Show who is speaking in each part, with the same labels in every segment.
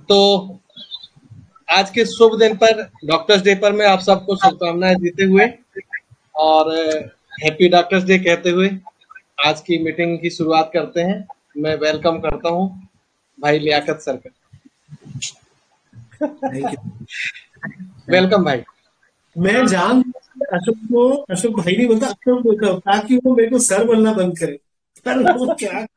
Speaker 1: तो आज के शुभ दिन पर, डॉक्टर्स डे पर मैं आप सबको शुभकामनाएं देते हुए और हैप्पी डॉक्टर्स डे कहते हुए आज की मीटिंग की शुरुआत करते हैं। मैं वेलकम करता हूं भाई लियाकत सर का।
Speaker 2: Thank you.
Speaker 1: वेलकम भाई।
Speaker 2: मैं जान अशोक भाई नहीं बोलता, अशोक बोलता हूँ ताकि वो मेरे को सर बोलना बंद करे। पर वो क्या।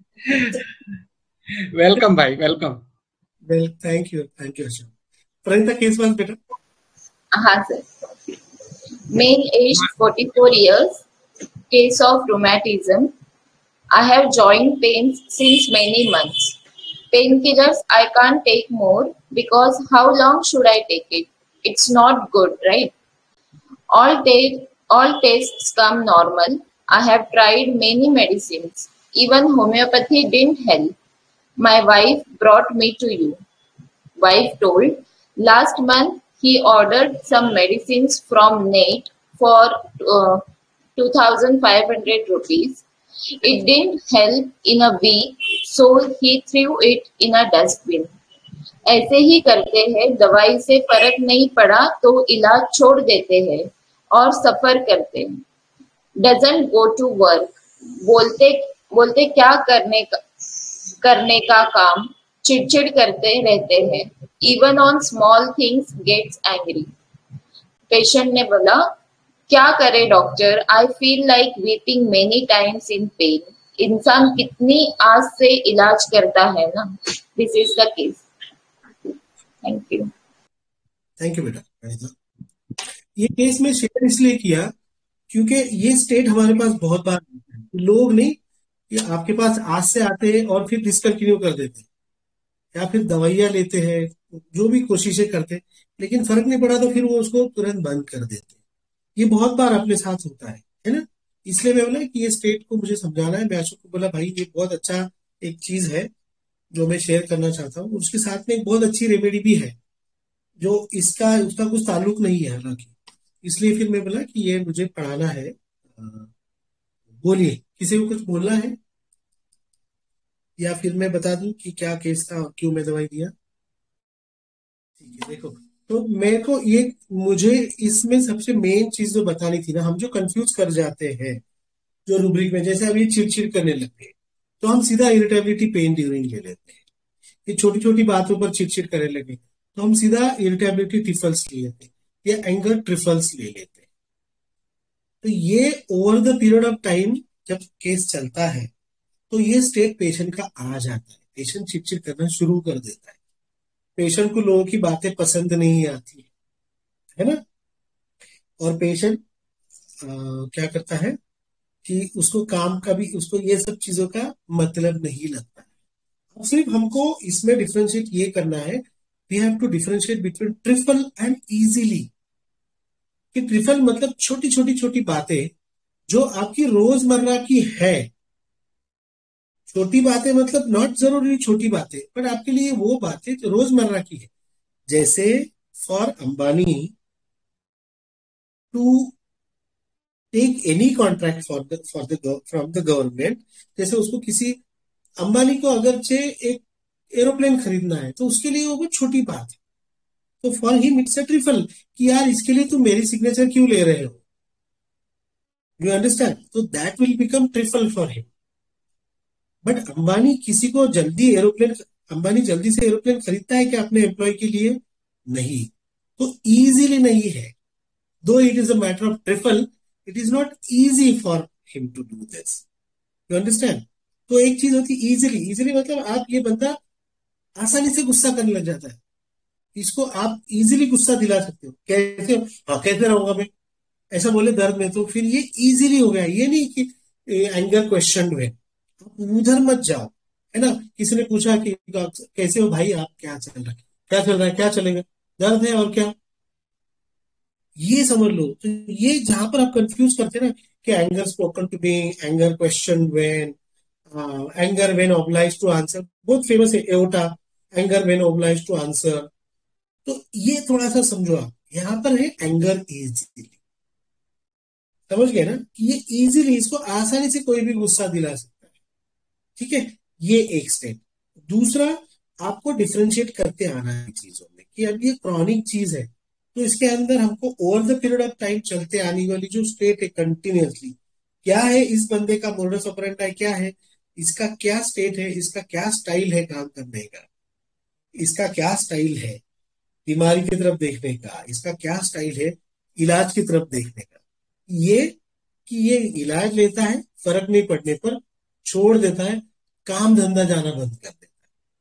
Speaker 1: वेलकम भाई, welcome.
Speaker 2: Well, thank you Ashok. Pranita case was बेटा।
Speaker 3: हाँ sir, male aged 44 years, case of rheumatism. I have joint pains since many months. Painkillers I can't take more because how long should I take it? It's not good, right? All tests come normal. I have tried many medicines. Even homeopathy didn't help. My wife brought me to you. Wife told, last month he ordered some medicines from Nate for 2500 rupees. It didn't help in a week, so he threw it in a dustbin. ऐसे ही करते हैं, दवाई से फर्क नहीं पड़ा तो इलाज छोड़ देते हैं और सफर करते हैं। डजंट गो टू वर्क, बोलते बोलते क्या करने का काम, चिड़चिड़ करते रहते हैं। Even on small things gets angry. Patient ने बोला, क्या करे doctor, I feel like weeping many times in pain. इंसान कितनी आस से इलाज करता है ना। This is the case. Thank you.
Speaker 2: Thank you बेटा। ये केस में शेयर इसलिए किया क्योंकि ये स्टेट हमारे पास बहुत बार आता है। लोग नहीं, ये आपके पास आज से आते हैं और फिर डिसकंटिन्यू कर देते हैं या फिर दवाइयां लेते हैं, जो भी कोशिशें करते हैं, लेकिन फर्क नहीं पड़ा तो फिर वो उसको तुरंत बंद कर देते हैं। ये बहुत बार अपने साथ होता है ना। इसलिए मैं बोला कि ये स्टेट को मुझे समझाना है। मैं अशोक को बोला भाई ये बहुत अच्छा एक चीज है जो मैं शेयर करना चाहता हूँ। उसके साथ में एक बहुत अच्छी रेमेडी भी है जो उसका कुछ ताल्लुक नहीं है हालांकि। इसलिए फिर मैं बोला कि ये मुझे पढ़ाना है। बोलिए, किसी को कुछ बोलना है या फिर मैं बता दूं कि क्या केस था और क्यों मैं दवाई दिया। ठीक है, देखो तो मेरे को ये मुझे इसमें सबसे मेन चीज जो बतानी थी ना, हम जो कंफ्यूज कर जाते हैं जो रूब्रिक में, जैसे अब ये चिड़चिड़ करने लग गए तो हम सीधा इरिटेबिलिटी पेन ड्यूरिंग ले लेते हैं। ये छोटी छोटी बातों पर चिड़चिड़ करने लगे तो हम सीधा इरिटेबिलिटी ट्रिफल्स ले लेते हैं या एंगर ट्रिफल्स ले लेते हैं। तो ये over the period of time जब केस चलता है तो ये स्टेट पेशेंट का आ जाता है। पेशेंट चिड़चिड़ करना शुरू कर देता है। पेशेंट को लोगों की बातें पसंद नहीं आती है ना। और पेशेंट क्या करता है कि उसको काम का भी, उसको ये सब चीजों का मतलब नहीं लगता है। अब सिर्फ हमको इसमें डिफरेंशिएट ये करना है, we have to differentiate between trifle and easily. कि ट्रिफल मतलब छोटी छोटी छोटी बातें जो आपकी रोजमर्रा की है। छोटी बातें मतलब नॉट जरूरी छोटी बातें, पर आपके लिए वो बातें जो रोजमर्रा की है। जैसे for Ambani to take any contract from the government, जैसे उसको किसी अंबानी को अगर से एक एरोप्लेन खरीदना है तो उसके लिए वो बहुत छोटी बात है। तो for him it's a trifle कि यार इसके लिए तुम मेरी सिग्नेचर क्यों ले रहे हो। यू अंडरस्टैंड, तो that will become trifle for him. But Ambani किसी को जल्दी एरोप्लेन, अंबानी जल्दी से एरोप्लेन खरीदता है क्या अपने एम्प्लॉय के लिए? नहीं। तो इजीली नहीं है। Though it is a matter of trifle, it is not easy for him to do this. You understand. तो एक चीज होती है इजीली। इजीली मतलब आप, ये बंदा आसानी से गुस्सा करने लग जाता है, इसको आप इजीली गुस्सा दिला सकते हो। कैसे? हाँ कैसे रहूंगा मैं, ऐसा बोले दर्द में, तो फिर ये इजीली हो गया। ये नहीं कि एंगर क्वेश्चन है, उधर मत जाओ। है ना, किसी ने पूछा कि कैसे हो भाई आप, क्या चल रहा है, क्या चल रहा है, क्या चलेगा, दर्द है और क्या, ये समझ लो। तो ये जहां पर आप कंफ्यूज करते हैं ना कि anger spoken to be, anger question when, anger when oblige to answer, बहुत फेमस है एओटा, anger when oblige to answer. तो ये थोड़ा सा समझो आप, यहां पर है एंगर इजीली। समझ गए ना कि ये इजीली, इसको आसानी से कोई भी गुस्सा दिला सकता है। ठीक है, ये एक स्टेप। दूसरा, आपको डिफ्रेंशिएट करते आना है चीजों में कि अब ये क्रॉनिक चीज है, तो इसके अंदर हमको over the period of time चलते आने वाली जो स्टेट है कंटिन्यूअसली, क्या है इस बंदे का मोडस ऑपरेंडी, क्या है इसका, क्या स्टेट है, इसका क्या स्टाइल है काम करने का, इसका क्या स्टाइल है बीमारी की तरफ देखने का, इसका क्या स्टाइल है इलाज की तरफ देखने का। ये कि ये इलाज लेता है, फर्क नहीं पड़ने पर छोड़ देता है, काम धंधा जाना बंद कर देता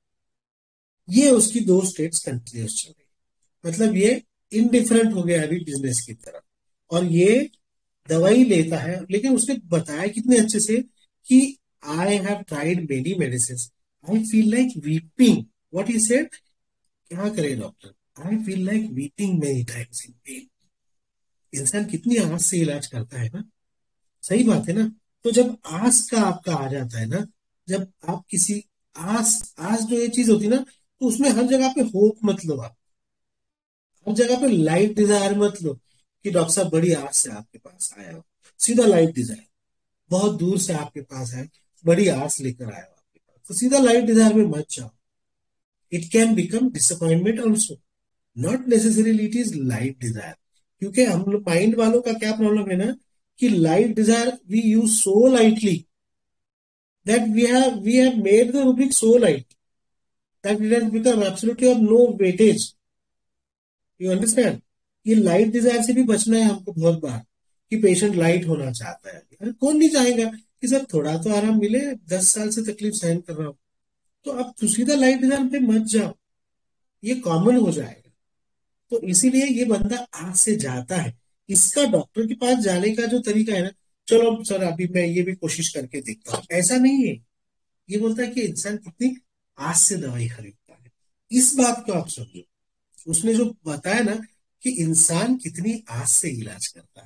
Speaker 2: है। ये उसकी दो स्टेट्स कंटिन्यूस चल रही, मतलब ये इनडिफरेंट हो गया अभी बिजनेस की तरफ। और ये दवाई लेता है, लेकिन उसने बताया कितने अच्छे से कि I have tried many medicine, I feel like weeping, what he said, क्या करे doctor, I feel like weeping many times in pain. इंसान कितनी आस से इलाज करता है ना, सही बात है ना। तो जब आस का आपका आ जाता है ना, जब आप किसी आस आस जो ये चीज होती है ना, तो उसमें हर जगह पे होप मत लो, आप हर जगह पे लाइट डिजायर मत लो कि डॉक्टर साहब बड़ी आस से आपके पास आया हो, सीधा लाइट डिजायर, बहुत दूर से आपके पास आए, बड़ी आस लेकर आया हो आपके पास, तो सीधा लाइट डिजायर में मत जाओ। It can become disappointment also, not necessarily it is light desire. क्योंकि हम लोग माइंड वालों का क्या प्रॉब्लम है ना, कि light desire we use so lightly that we have made the rubric so light that it has become absolutely of no weightage. You understand? ये लाइट डिजायर से भी बचना है हमको बहुत बार, कि पेशेंट लाइट होना चाहता है। अरे कौन नहीं चाहेगा कि सर थोड़ा तो आराम मिले, 10 साल से तकलीफ सहन कर रहा हूं, तो अब सीधा लाइट डिजायर पे मत जाओ, ये कॉमन हो जाएगा। तो इसीलिए ये बंदा आज से जाता है, इसका डॉक्टर के पास जाने का जो तरीका है ना, चलो सर अभी मैं ये भी कोशिश करके देखता हूँ, ऐसा नहीं है। ये बोलता है कि इंसान कितनी आस से दवाई खरीदता है, इस बात को आप समझो। उसने जो बताया ना कि इंसान कितनी आस से इलाज करता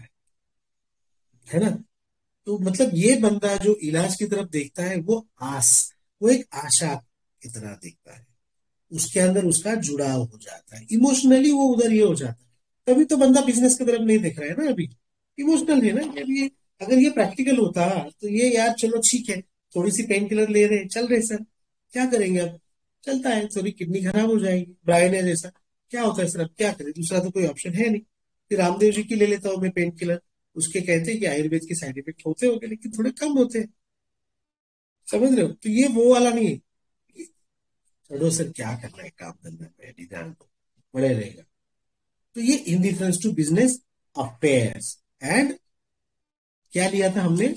Speaker 2: है ना। तो मतलब ये बंदा जो इलाज की तरफ देखता है वो आस, वो एक आशा की तरह देखता है, उसके अंदर उसका जुड़ाव हो जाता है, इमोशनली वो उधर ये हो जाता है। तभी तो बंदा बिजनेस की तरफ नहीं देख रहा है ना, अभी इमोशनल है ना। ये अगर ये प्रैक्टिकल होता तो ये यार चलो ठीक है, थोड़ी सी पेन किलर ले रहे चल रहे सर, क्या करेंगे अब, चलता है, थोड़ी किडनी खराब हो जाएगी, ब्रायन है जैसा, क्या होता है सर, अब क्या करें, दूसरा तो कोई ऑप्शन है नहीं। फिर रामदेव जी की ले लेता हूँ मैं पेन किलर, उसके कहते हैं कि आयुर्वेद के साइड इफेक्ट होते होंगे लेकिन थोड़े कम होते हैं, समझ रहे हो। तो ये वो वाला नहीं है, छोड़ो सर क्या करना है, काम धंधा पे ध्यान दो, बड़े रहेगा। तो ये indifference to business affairs, and क्या लिया था हमने,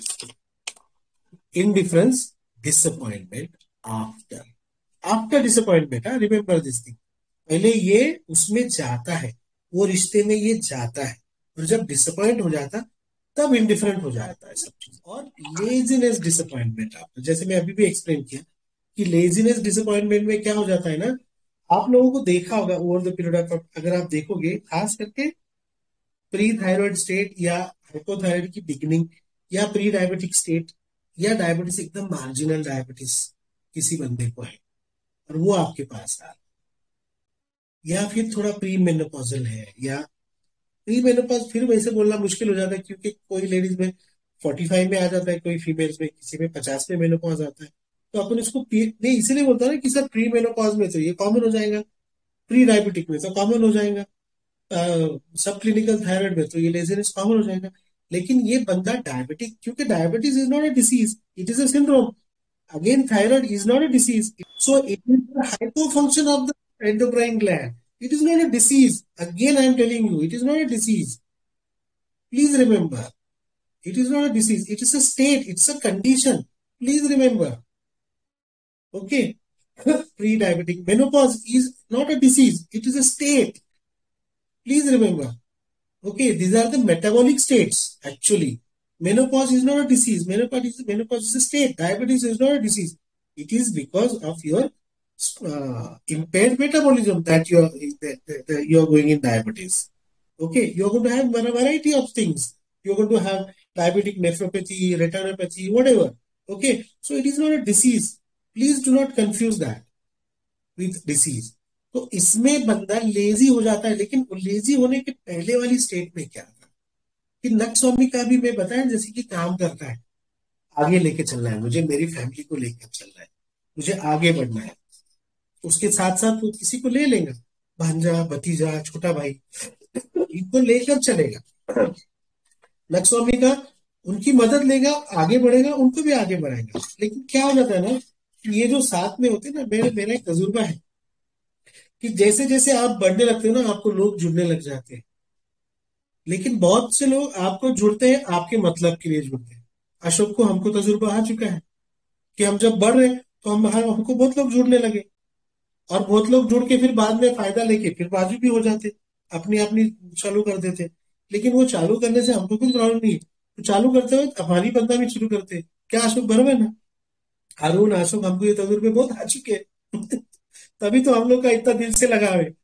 Speaker 2: indifference disappointment after, after disappointment, remember this thing. पहले ये उसमें जाता है, वो रिश्ते में ये जाता है, और जब डिसअपॉइंट हो जाता तब इंडिफरेंट हो जाता है सब चीज। और लेजीनेस डिसअपॉइंटमेंट आफ्टर, जैसे मैं अभी भी एक्सप्लेन किया कि लेजीनेस डिसअपॉइंटमेंट में क्या हो जाता है ना, आप लोगों को देखा होगा ओवर द पीरियड ऑफ, अगर आप देखोगे खास करके प्री थायराइड स्टेट या हाइपोथायराइड की बिगिनिंग, या प्री डायबिटिक स्टेट, या डायबिटीज एकदम मार्जिनल डायबिटीज किसी बंदे को है और वो आपके पास आ, या फिर थोड़ा प्री मेनोपॉजल है, या प्री मेनोपॉज फिर वैसे बोलना मुश्किल हो जाता है क्योंकि कोई लेडीज में 45 में आ जाता है, कोई फीमेल्स में किसी में 50 में मेनोपॉज आता है। तो अपन इसको नहीं इसीलिए बोलता है ना कि सर प्री मेनोपॉज में तो ये कॉमन हो जाएगा, प्री डायबिटिक में तो कॉमन हो जाएगा, सब क्लिनिकल थायराइड में तो ये लेजीनेस कॉमन हो जाएगा। लेकिन ये बंदा डायबिटिक, क्योंकि diabetes is not a disease, it is a syndrome. Again thyroid is not a disease, so it is the hypofunction of the endocrine gland. It is not a disease. Again I am telling you, it is not a disease. Please remember, it is not a disease, it is a state, it's a condition. Please remember. Okay. Pre-diabetic menopause is not a disease, it is a state. Please remember. Okay, these are the metabolic states actually. Menopause is not a disease. Menopause is a state. Diabetes is not a disease. It is because of your impaired metabolism that you are going in diabetes. Okay, you are going to have a variety of things. You are going to have diabetic nephropathy, retinopathy, whatever. Okay, so it is not a disease. Please do not confuse that with disease. तो इसमें बंदा lazy हो जाता है, लेकिन lazy होने के पहले वाली स्टेट में क्या था कि नक्स स्वामी का भी मैं बताया जैसे कि काम करता है, आगे लेके चलना है मुझे, मेरी फैमिली को लेकर चलना है, मुझे आगे बढ़ना है। उसके साथ साथ वो किसी को ले लेगा, भांजा, भतीजा, छोटा भाई, इनको लेकर चलेगा। नक्स्वामी का उनकी मदद लेगा, आगे बढ़ेगा, उनको भी आगे बढ़ाएगा। लेकिन क्या हो जाता है ना, ये जो साथ में होते हैं ना, मेरा एक तजुर्बा है कि जैसे जैसे आप बढ़ने लगते हो ना, आपको लोग जुड़ने लग जाते हैं। लेकिन बहुत से लोग आपको जुड़ते हैं आपके मतलब के लिए जुड़ते हैं। अशोक को हमको तजुर्बा आ चुका है कि हम जब बढ़ रहे तो हमको बहुत लोग जुड़ने लगे, और बहुत लोग जुड़ के फिर बाद में फायदा लेके फिर बाजू भी हो जाते, अपनी अपनी चालू कर देते। लेकिन वो चालू करने से हमको कुछ प्रॉब्लम नहीं है, तो चालू करते हुए हमारी बंदा भी शुरू करते हैं। क्या अशोक, बराबर है ना? हारून, अशोक, हमको ये तजुर्बे बहुत आ चुके हैं। तभी तो हम लोग का इतना दिल से लगा है।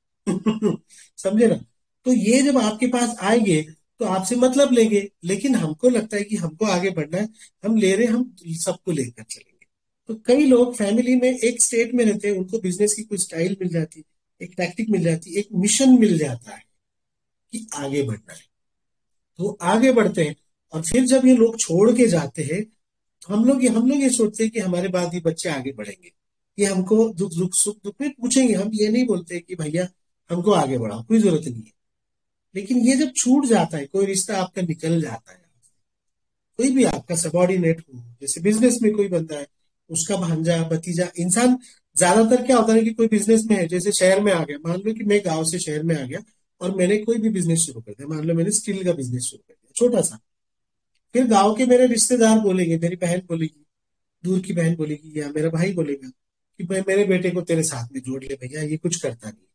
Speaker 2: समझे ना? तो ये जब आपके पास आएंगे तो आपसे मतलब लेंगे, लेकिन हमको लगता है कि हमको आगे बढ़ना है, हम ले रहे हैं, हम सबको लेकर चलेंगे। तो कई लोग फैमिली में एक स्टेट में रहते हैं, उनको बिजनेस की कोई स्टाइल मिल जाती है, एक टैक्टिक मिल जाती है, एक मिशन मिल जाता है कि आगे बढ़ना है, तो वो आगे बढ़ते हैं। और फिर जब ये लोग छोड़ के जाते हैं तो हम लोग ये सोचते हैं कि हमारे बाद ये बच्चे आगे बढ़ेंगे, ये हमको दुख दुख सुख दुख में पूछेंगे। हम ये नहीं बोलते कि भैया हमको आगे बढ़ाओ, कोई जरूरत नहीं है। लेकिन ये जब छूट जाता है, कोई रिश्ता आपका निकल जाता है, कोई भी आपका सबॉर्डिनेट हो, जैसे बिजनेस में कोई बंदा है, उसका भांजा, भतीजा, इंसान, ज्यादातर क्या होता है कि कोई बिजनेस में है, जैसे शहर में आ गया, मान लो कि मैं गांव से शहर में आ गया और मैंने कोई भी बिजनेस शुरू कर दिया, मान लो मैंने स्टील का बिजनेस शुरू कर दिया छोटा सा। फिर गांव के मेरे रिश्तेदार बोलेंगे, मेरी बहन बोलेगी, दूर की बहन बोलेगी, या मेरा भाई बोलेगा कि भाई मेरे बेटे को तेरे साथ में जोड़ ले भैया, ये कुछ करता नहीं।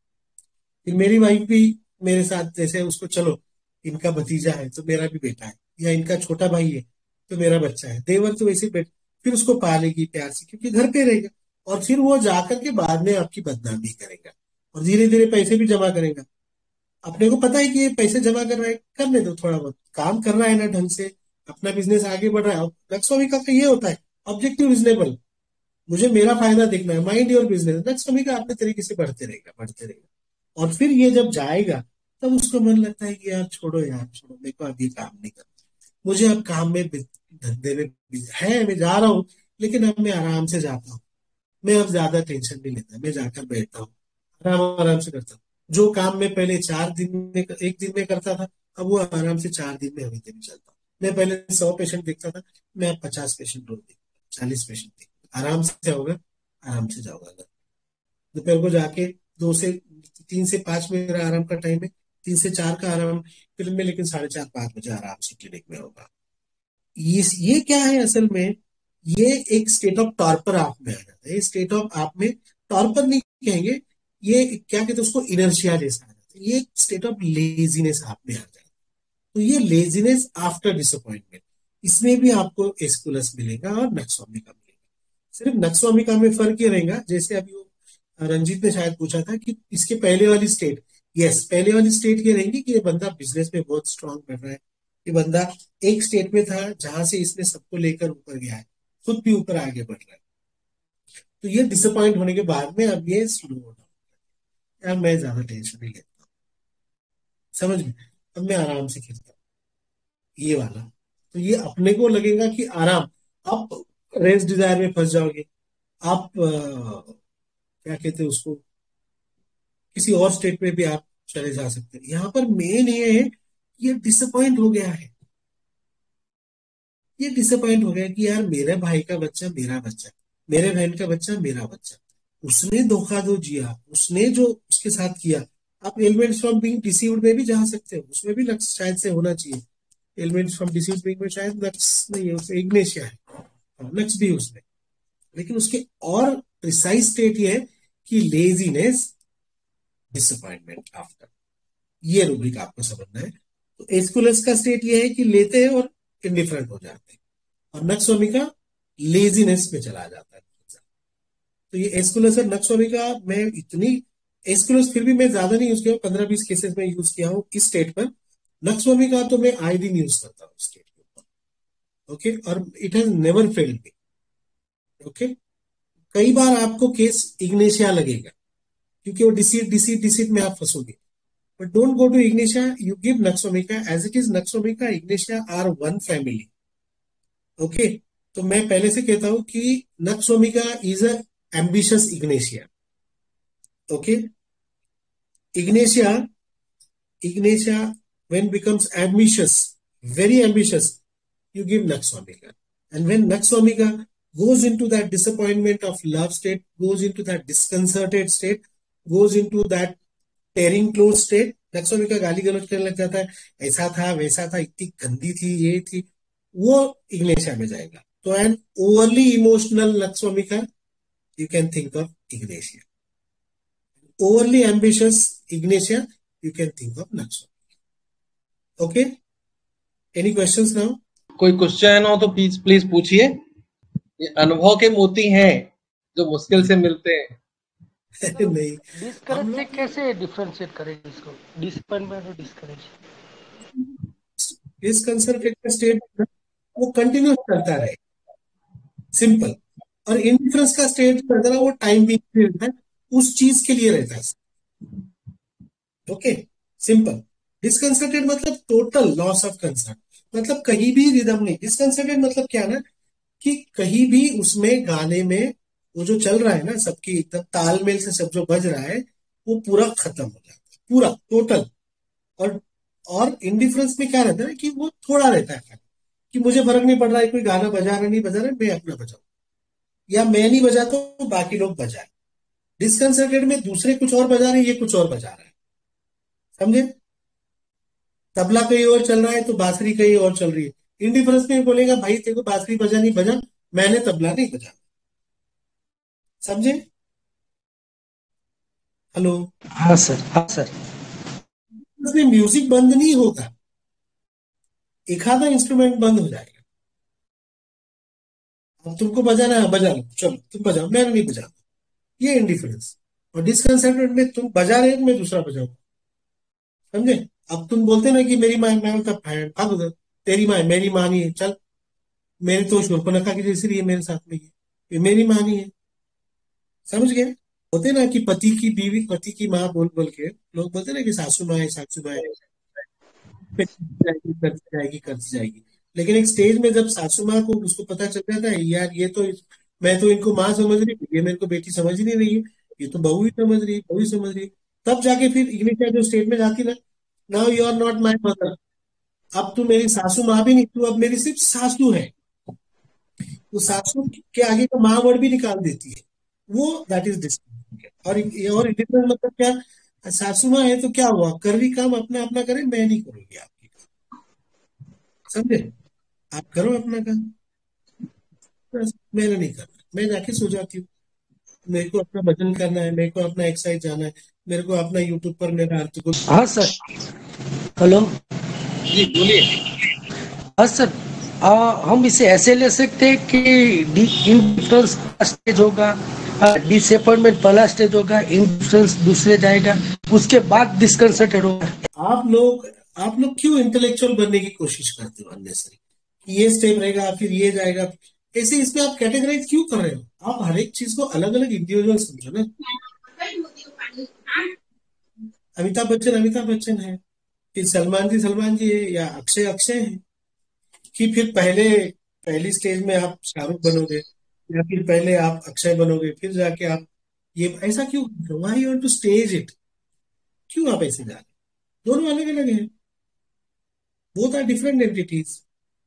Speaker 2: फिर मेरी वाइफ भी मेरे साथ, जैसे उसको, चलो इनका भतीजा है तो मेरा भी बेटा है, या इनका छोटा भाई है तो मेरा बच्चा है, देवर तो वैसे बेटा, फिर उसको पालेगी प्यार से क्योंकि घर पे रहेगा। और फिर वो जाकर के बाद में आपकी बदनामी करेगा और धीरे धीरे पैसे भी जमा करेगा। अपने को पता है कि ये पैसे जमा कर रहा है, करने दो, थोड़ा बहुत काम कर रहा है ना ढंग से, अपना बिजनेस आगे बढ़ रहा है। लक्ष्मी का ये होता है ऑब्जेक्टिव रिजनेबल, मुझे मेरा फायदा देखना है, माइंड योर बिजनेस। लक्ष्मी का अपने तरीके से बढ़ते रहेगा, बढ़ते रहेगा। और फिर ये जब जाएगा तब उसको मन लगता है कि यार छोड़ो, यार छोड़ो, मेरे को अभी काम नहीं करना, मुझे अब काम में धंधे में है, मैं जा रहा हूँ, लेकिन अब मैं आराम से जाता हूँ, मैं अब ज्यादा टेंशन नहीं लेता, मैं जाकर बैठता हूँ, आराम आराम से करता हूँ। जो काम मैं पहले 4 दिन में, एक दिन में करता था, अब वो आराम से 4 दिन में, हफ्ते में चलता हूँ। मैं पहले 100 पेशेंट देखता था, मैं अब 50 पेशेंट रोज देखता, 40 पेशेंट देखता, आराम से होगा, आराम से जाऊंगा घर। दोपहर को जाके 3 से 5 मेरा आराम का टाइम है, 3 से 4 का आराम फिर में, लेकिन 4:30-5 बजे आराम से क्लिनिक में होगा। ये क्या है असल में, ये एक स्टेट ऑफ टॉर्पर आप में आ जाता है। स्टेट ऑफ आप में, टॉर्पर नहीं कहेंगे, ये क्या कहते हैं उसको, इनर्शिया जैसा आ जाता है, ये स्टेट ऑफ लेजीनेस आप में आ जाता है। तो ये लेजीनेस आफ्टर डिसअपॉइंटमेंट, इसमें भी आपको एस्कुलस मिलेगा और नक्सवामिका मिलेगा। सिर्फ नक्सवामिका में फर्क ये रहेगा, जैसे अभी वो रंजीत ने शायद पूछा था कि इसके पहले वाली स्टेट, यस, पहले वाली स्टेट ये रहेगी कि ये बंदा बिजनेस में बहुत स्ट्रांग कर रहा है, ये बंदा एक स्टेट में था जहां से इसने सबको लेकर ऊपर गया है, खुद भी ऊपर आगे बढ़ रहा है। तो ये डिसअपॉइंट होने के बाद में अब ये स्लो हो रहा है, यार मैं ज्यादा टेंशन नहीं लेता, समझ में, अब मैं आराम से खेलता हूँ, ये वाला। तो ये अपने को लगेगा कि आराम, आप रेस डिजायर में फंस जाओगे, आप क्या कहते हैं उसको, किसी और स्टेट में भी आप चले जा सकते हैं। यहाँ पर मेन ये है कि ये डिसअपॉइंट हो गया है, ये डिसअपॉइंट हो गया कि यार मेरे भाई का बच्चा मेरा बच्चा, मेरे बहन का बच्चा मेरा बच्चा, उसने धोखा दो जिया, उसने जो उसके साथ किया। आप एलिमेंट्स फ्रॉम बीइंग डिसीव्ड में भी जा सकते हो, उसमें भी लक्ष्य शायद से होना चाहिए। एलिमेंट्स फ्रॉम डिसीव्ड बीइंग में शायद लक्ष्य नहीं है, उसमें इग्नेशिया है, लक्ष्य भी उसमें। लेकिन उसके और प्रिसाइज स्टेट ये है कि लेजीनेस, डिसअपॉइंटमेंट आफ्टर, ये रूब्रिक आपको समझना है। तो एस्कुलस का स्टेट ये है कि लेते हैं और इंडिफरेंट हो जाते हैं, और नक्सवामिका लेजीनेस में चला जाता है। तो ये एस्कुलस और नक्सवामिका में इतनी, एस्कुलस फिर भी मैं ज्यादा नहीं यूज किया, 15-20 केसेस में यूज किया हूँ इस स्टेट पर। नक्सवामिका तो मैं आए दिन यूज करता हूँ स्टेट के ऊपर, ओके, और it has never failed me, okay. कई बार आपको केस इग्नेशिया लगेगा क्योंकि वो डिसीट में आप फंसोगे, but don't go to ignatia, you give naxomica as it is. Naxomica, ignatia are one family, okay। तो मैं पहले से कहता हूं कि naxomica is a ambitious ignatia, Okay, Ignatia when becomes ambitious, very ambitious, you give Nux Omega. And when Nux Omega goes into that disappointment of love state, goes into that disconcerted state, goes into that tearing close state, Nux Omega गाली गलौज करने लग जाता है, ऐसा था वैसा था, इतनी गंदी थी, ये थी, वो Ignatia में जाएगा. तो an overly emotional Nux Omega, you can think of Ignatia. Overly ambitious Ignatia, you can think of Nux Omega. Okay? Any questions now?
Speaker 1: कोई क्वेश्चन हो तो प्लीज पूछिए. ये अनुभव के मोती हैं जो मुश्किल से मिलते हैं.
Speaker 2: नहीं,
Speaker 4: डिस्करेज से कैसे डिफरेंशिएट करेंगे इसको, डिसअपॉइंटमेंट और डिस्करेज?
Speaker 2: डिसकंसर्टेड स्टेट वो कंटिन्यूस चलता रहे, सिंपल. और इंडिफरेंस का स्टेट रहता है वो टाइम भी रहता है, उस चीज के लिए रहता है. Okay, simple. डिसकंसर्टेड मतलब टोटल लॉस ऑफ कंसर्न, मतलब कहीं भी रिदम नहीं. डिसकंसर्टेड मतलब क्या ना, कि कहीं भी उसमें गाने में वो जो चल रहा है ना, सबकी एकदम तालमेल से सब जो बज रहा है वो पूरा खत्म हो जाता है, पूरा टोटल. और इंडिफरेंस में क्या रहता है कि वो थोड़ा रहता है, कि मुझे फर्क नहीं पड़ रहा है कोई गाना बजा रहा नहीं बजा रहा, मैं अपना बजाऊं, या मैं नहीं बजाता तो बाकी लोग बजाए. डिसकंसर्टेड में दूसरे कुछ और बजा रहे हैं, ये कुछ और बजा रहा है. समझे? तबला कहीं और चल रहा है तो बांसुरी कहीं और चल रही है. इंडिफरेंस में बोलेगा भाई तेरे को बांसुरी बजा नहीं बजा, मैंने तबला नहीं बजा. समझे? हेलो?
Speaker 4: हाँ सर, हाँ सर.
Speaker 2: उसमें म्यूजिक बंद नहीं होगा, एक आधा इंस्ट्रूमेंट बंद हो जाएगा. अब तुमको बजाना है बजा लो, चलो तुम बजाओ, मैंने नहीं बजा. ये इंडिफरेंस. और डिसकंसर्टेड में तुम बजा रहे हो, मैं दूसरा बजाऊं. समझे? अब तुम बोलते ना कि मेरी माँ, मैं तब भाग उधर, तेरी माँ मेरी माँ नहीं है, चल मेरी तो शूर्पणखा की जैसी रही है मेरे साथ में, ये मेरी माँ नहीं है. समझ गए? होते ना कि पति की बीवी, पति की माँ बोल बोल के लोग बोलते ना कि सासू माँ है, सासू माँ है, करती जाएगी करती जाएगी. लेकिन एक स्टेज में जब सासू माँ को उसको पता चल जाता है यार ये तो, मैं तो इनको माँ समझ रही हूँ, ये मेरे को बेटी समझ ही नहीं रही है, ये तो बहू ही समझ रही है, बहू ही समझ रही है. तब जाके फिर इग्निटा जो स्टेज में जाती ना, now you are not my mother, अब तू मेरी सासू माँ भी नहीं, तू अब मेरी सिर्फ सासू है. तो सासू के आगे का माँ वर्ड भी निकाल देती है, वो दैट इज डिस्टिंक्ट. और इंडिपेंडेंट मतलब क्या, सासू माँ है तो क्या हुआ, कर रही काम अपना अपना करे, मैं नहीं करूंगी आपकी काम. समझे? आप करो अपना काम, बस मैंने नहीं करना, मैं जाके सो जाती हूँ. मेरे को अपना भजन करना है, मेरे को अपना एक्सरसाइज जाना है, मेरे को अपना यूट्यूब पर मेरा आर्टिकल.
Speaker 4: हाँ सर. हेलो.
Speaker 1: जी बोलिए.
Speaker 4: हाँ सर. हम इसे ऐसे ले सकते हैं कि इंडिफरेंस का स्टेज होगा, डिसअपॉइंटमेंट पहला स्टेज होगा, इंडिफरेंस दूसरे जाएगा, उसके बाद डिसकंसर्टेड होगा.
Speaker 2: आप लोग क्यों इंटेलेक्चुअल बनने की कोशिश करते हो अननेसरी, ये स्टेप रहेगा फिर ये जाएगा, ऐसे इसमें आप कैटेगराइज क्यों कर रहे हो? आप हर एक चीज को अलग अलग इंडिविजुअल समझो ना. अमिताभ बच्चन है, फिर सलमान जी है, या अक्षय है, कि फिर पहली स्टेज में आप शाहरुख बनोगे, या फिर पहले आप अक्षय बनोगे, फिर जाके आप ये, ऐसा क्यों? Why you want to stage it? क्यों आप ऐसे जा रहे? दोनों अलग अलग हैं, बोथ आर डिफरेंट एंटिटीज.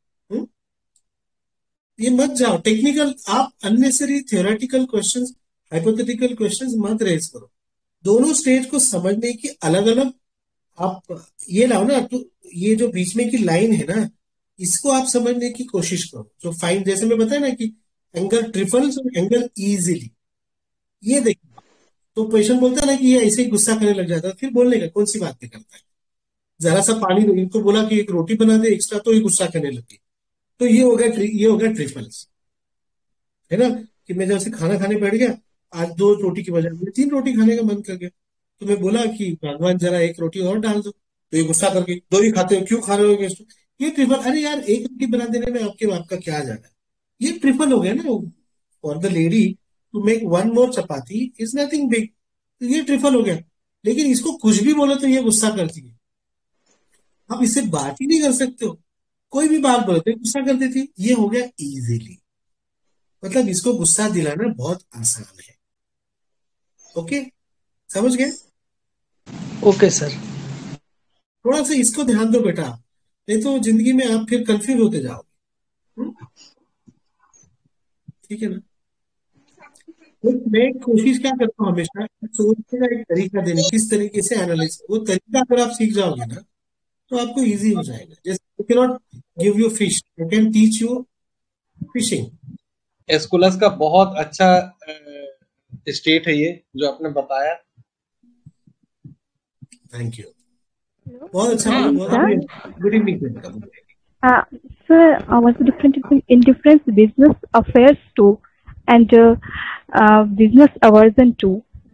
Speaker 2: ये मत जाओ टेक्निकल, आप unnecessary theoretical questions, hypothetical questions मत रेज करो. दोनों स्टेज को समझने की अलग अलग आप ये लाओ ना. तो ये जो बीच में की लाइन है ना, इसको आप समझने की कोशिश करो. जो फाइन, जैसे मैं बताया ना कि एंगर ट्रिपल्स और एंगर इजीली, ये देखो. तो पेशेंट बोलता है ना कि ये ऐसे ही गुस्सा करने लग जाता है, फिर बोलने का कौन सी बात नहीं करता है, जरा सा पानी दो, इनको बोला कि एक रोटी बना दे एक्स्ट्रा, तो ये गुस्सा करने लगी. तो ये हो गया ट्रिपल्स, है ना. कि मैं जैसे खाना खाने बैठ गया, आज 2 रोटी की बजाय मुझे 3 रोटी खाने का मन कर गया, तो मैं बोला कि भगवान जरा 1 रोटी और डाल दो, तो ये गुस्सा करके 2 ही खाते हो, क्यों खा रहे हो गेस्ट? ये ट्रिपल. अरे यार 1 रोटी बना देने में आपके बाप का क्या जाना है? ये ट्रिपल हो गया ना. For the lady to make 1 more chapati is nothing big, तो ये ट्रिपल हो गया. लेकिन इसको कुछ भी बोलो तो ये गुस्सा करती है. आप इससे बात ही नहीं कर सकते हो, कोई भी बात बोलो तो गुस्सा कर देती. ये हो गया इजीली, मतलब इसको गुस्सा दिलाना बहुत आसान है. ओके, समझ गए?
Speaker 4: Okay sir.
Speaker 2: थोड़ा सा इसको ध्यान दो बेटा, नहीं तो जिंदगी में आप फिर कंफ्यूज होते जाओगे। ठीक है ना? मैं कोशिश क्या करता हूँ हमेशा, सोचने का एक तरीका देने, किस तरीके से एनालिसिस, वो तरीका अगर आप सीख जाओगे ना तो आपको इजी हो जाएगा। जैसे you can not give you fish, you can teach you fishing.
Speaker 1: Aesculus का बहुत अच्छा स्टेट है ये जो आपने बताया।
Speaker 2: Thank you,
Speaker 5: Hello.
Speaker 2: बहुत अच्छा,
Speaker 5: Good evening,
Speaker 2: बहुत
Speaker 5: sir.
Speaker 2: बढ़िया। Good evening.
Speaker 5: Sir, what's the difference in difference business affairs too and business aversion too?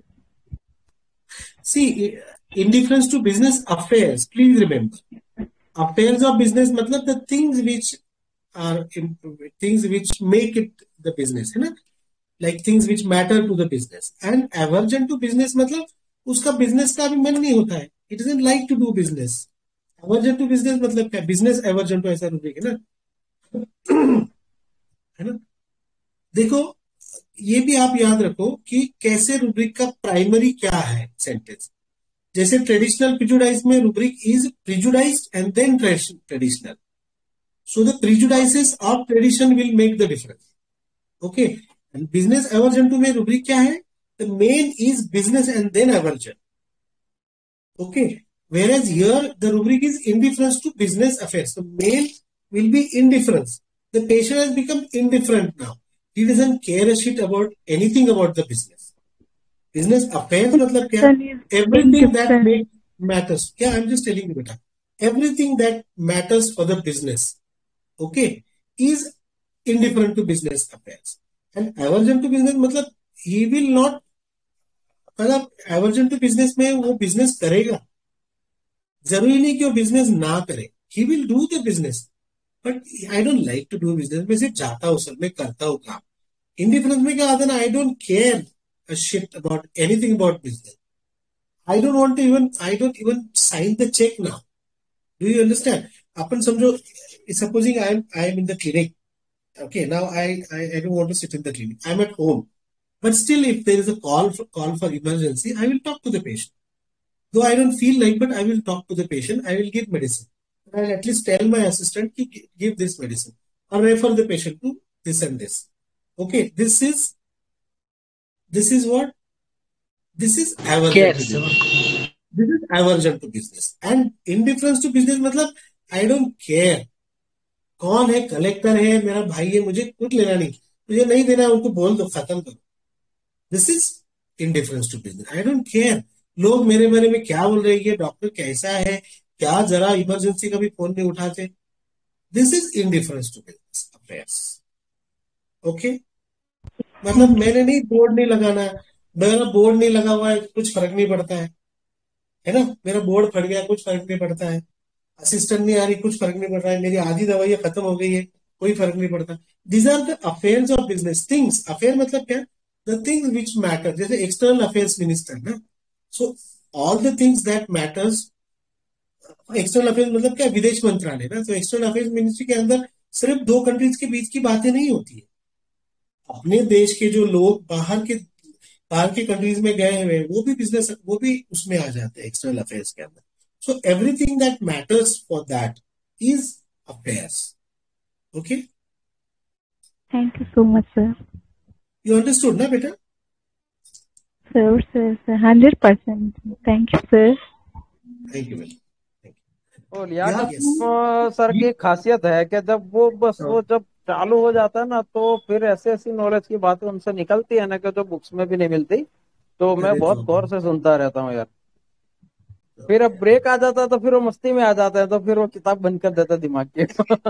Speaker 2: See, indifference to business affairs, please remember, affairs of business मतलब the things which are things which make it the business, है ना, like things which matter to the business. And aversion to business मतलब उसका business का भी मन नहीं होता है, it doesn't like to do business. aversion to business मतलब क्या, business aversion to ऐसा रूप है ना, है ना। देखो, ये भी आप याद रखो कि कैसे रूब्रिक का प्राइमरी क्या है सेंटेंस। जैसे ट्रेडिशनल प्रिजुडाइज में rubric is prejudiced and then traditional, so the prejudices of tradition will make the difference. Okay, and business aversion to में रूब्रिक क्या है, the main is business and then aversion. Okay, whereas here the rubric is indifference to business affairs, the main will be indifference. The patient has become indifferent now, he doesn't care a shit about anything about the business. Business affairs मतलब क्या,
Speaker 5: Person is
Speaker 2: everything that
Speaker 5: indifferent.
Speaker 2: matters, क्या, I'm just telling you beta, everything that matters for the business, okay, is indifferent to business affairs. And aversion to business मतलब he will not, मतलब aversion to business में वो business करेगा, जरूरी नहीं कि वो बिजनेस ना करे, he will do the business, but I don't like to do business. मैं सिर्फ जाता हूँ सर, मैं करता हूँ काम। इंडिफरेंस में क्या आता है ना, I don't care a shit about anything about business, I don't want to even, I don't even sign the cheque now. Do you understand? अपन समझो, supposing I am in the clinic, okay, now I don't want to sit in the clinic, I'm at home, but still if there is a call for emergency, I will talk to the patient. Though I don't feel like, but I will talk to the patient, I will give medicine. I'll at least tell my assistant to give this medicine or refer the patient to this and this. Okay, this is what? This is aversion to business. This is aversion to business. And indifference to business मतलब I don't care. कौन है, collector है, मेरा भाई है, मुझे कुछ लेना नहीं, मुझे नहीं देना, उनको बोल दो, खत्म करो। This is indifference to business, I don't care लोग मेरे बारे में क्या बोल रहे हैं, डॉक्टर कैसा है, क्या जरा इमरजेंसी का भी फोन नहीं उठाते। This is indifference to business affairs. Okay, मतलब मैंने नहीं, बोर्ड नहीं लगाना, मेरा बोर्ड नहीं लगा हुआ है, कुछ फर्क नहीं पड़ता है ना, मेरा बोर्ड फट गया, कुछ फर्क नहीं पड़ता है, असिस्टेंट नहीं आ रही, कुछ फर्क नहीं पड़ रहा है, मेरी आधी दवाइयां खत्म हो गई है, कोई फर्क नहीं पड़ता। These are the affairs of business things. Affair मतलब क्या, द थिंग्स विच मैटर, जैसे एक्सटर्नल अफेयर्स मिनिस्टर ना, so all the things that matters. External affairs मतलब क्या, विदेश मंत्रालय ना, तो एक्सटर्नल अफेयर्स मिनिस्ट्री के अंदर सिर्फ दो कंट्रीज के बीच की बातें नहीं होती है, अपने देश के जो लोग बाहर के कंट्रीज में गए हुए वो भी बिजनेस, वो भी उसमें आ जाते हैं एक्सटर्नल अफेयर्स के अंदर। So everything that matters for that is affairs. Okay?
Speaker 5: Thank you so much, sir.
Speaker 2: You understood, na beta?
Speaker 5: Sir, 100%. Thank you, sir.
Speaker 2: Thank you, beta.
Speaker 6: और लियाकत सर की खासियत है कि जब वो जब चालू हो जाता है ना, तो फिर ऐसी नॉलेज की बातें उनसे निकलती है ना कि जो बुक्स में भी नहीं मिलती, तो मैं बहुत गौर से सुनता रहता हूँ यार। फिर अब ब्रेक आ जाता है तो फिर वो मस्ती में आ जाता है, तो फिर वो किताब बंद कर देता दिमाग के।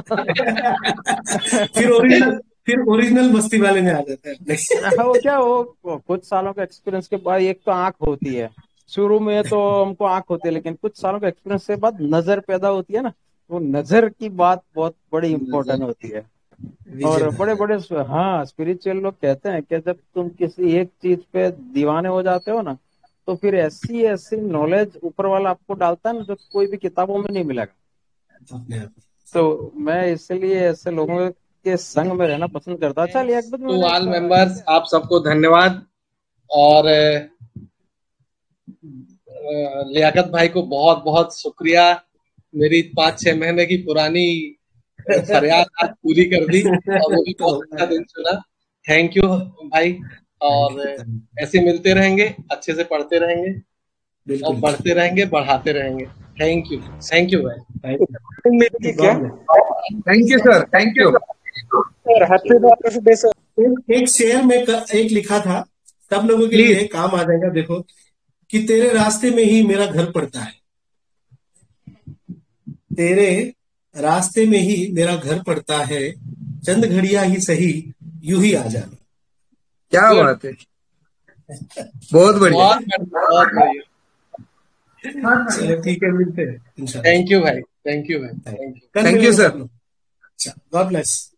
Speaker 2: फिर ओरिजिनल मस्ती वाले में आ जाता है।
Speaker 6: वो क्या, वो कुछ सालों का एक्सपीरियंस के बाद एक तो आंख होती है, शुरू में तो हमको आंख होती है, लेकिन कुछ सालों का एक्सपीरियंस के बाद नजर पैदा होती है ना, वो नजर की बात बहुत बड़ी इंपॉर्टेंट होती है। और बड़े बड़े हाँ स्पिरिचुअल लोग कहते हैं कि जब तुम किसी एक चीज पे दीवाने हो जाते हो ना, तो फिर ऐसी नॉलेज ऊपर वाला आपको डालता है ना, जो कोई भी किताबों में नहीं मिलेगा। तो मैं इसलिए ऐसे लोगों के संग में रहना पसंद करता। चलिए
Speaker 1: टू ऑल मेंबर्स, आप सबको धन्यवाद। और लियाकत भाई को बहुत बहुत शुक्रिया। मेरी 5-6 महीने की पुरानी फरियाद आज पूरी कर दी और वो भी बहुत अच्छा दिन सुना। थैंक यू भाई। और ऐसे मिलते रहेंगे, अच्छे से पढ़ते रहेंगे और बढ़ते रहेंगे, बढ़ाते रहेंगे। थैंक यू भाई।
Speaker 7: Thank you sir, thank you sir.
Speaker 2: एक शेयर में एक लिखा था, सब लोगों के लिए काम आ जाएगा। देखो कि तेरे रास्ते में ही मेरा घर पड़ता है, तेरे रास्ते में ही मेरा घर पड़ता है, चंद घड़ियां ही सही यूं ही आ जाना।
Speaker 7: क्या बात है, बहुत बढ़िया।
Speaker 1: बहुत बढ़िया।
Speaker 2: चलो ठीक है, मिलते हैं।
Speaker 1: थैंक यू भाई, थैंक यू भाई, thank you.
Speaker 7: Thank you sir.
Speaker 2: अच्छा, गॉड ब्लेस।